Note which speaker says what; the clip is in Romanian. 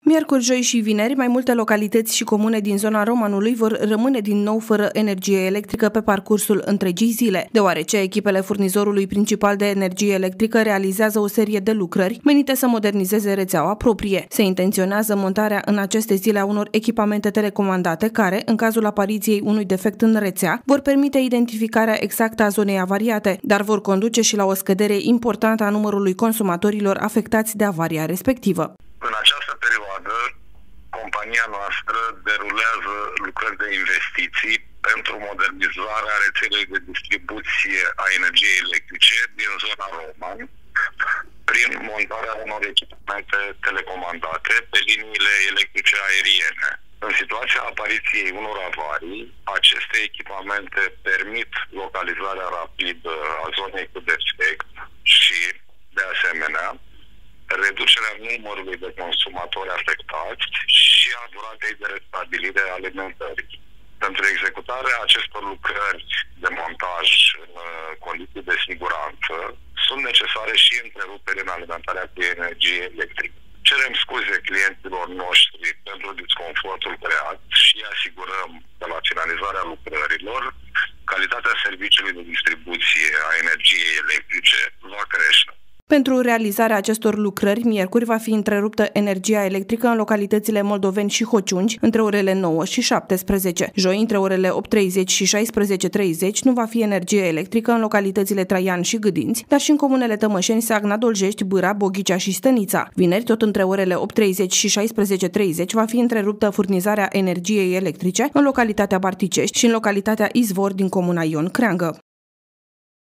Speaker 1: Miercuri, joi și vineri, mai multe localități și comune din zona Romanului vor rămâne din nou fără energie electrică pe parcursul întregii zile, deoarece echipele furnizorului principal de energie electrică realizează o serie de lucrări menite să modernizeze rețeaua proprie. Se intenționează montarea în aceste zile a unor echipamente telecomandate care, în cazul apariției unui defect în rețea, vor permite identificarea exactă a zonei avariate, dar vor conduce și la o scădere importantă a numărului consumatorilor afectați de avaria respectivă.
Speaker 2: În această perioadă, compania noastră derulează lucrări de investiții pentru modernizarea rețelei de distribuție a energiei electrice din zona Roman, prin montarea unor echipamente telecomandate pe liniile electrice aeriene. În situația apariției unor avarii, aceste echipamente permit localizarea rapidă a zonei cu defect și, de asemenea, reducerea numărului de consumatori afectați și a duratei de restabilire a alimentării. Pentru executarea acestor lucrări de montaj în condiții de siguranță, sunt necesare și întreruperi în alimentarea cu energie electrică. Cerem scuze clienților noștri pentru disconfortul creat și asigurăm că la finalizarea lucrărilor, calitatea serviciului de distribuție a energiei electrice va crește.
Speaker 1: Pentru realizarea acestor lucrări, miercuri va fi întreruptă energia electrică în localitățile Moldoveni și Hociungi între orele 9 și 17. Joi, între orele 8:30 și 16:30, nu va fi energie electrică în localitățile Traian și Gâdinți, dar și în comunele Tămășeni, Sagna, Doljești, Bâra, Boghicea și Stănița. Vineri, tot între orele 8:30 și 16:30, va fi întreruptă furnizarea energiei electrice în localitatea Barticești și în localitatea Izvor din comuna Ion Creangă.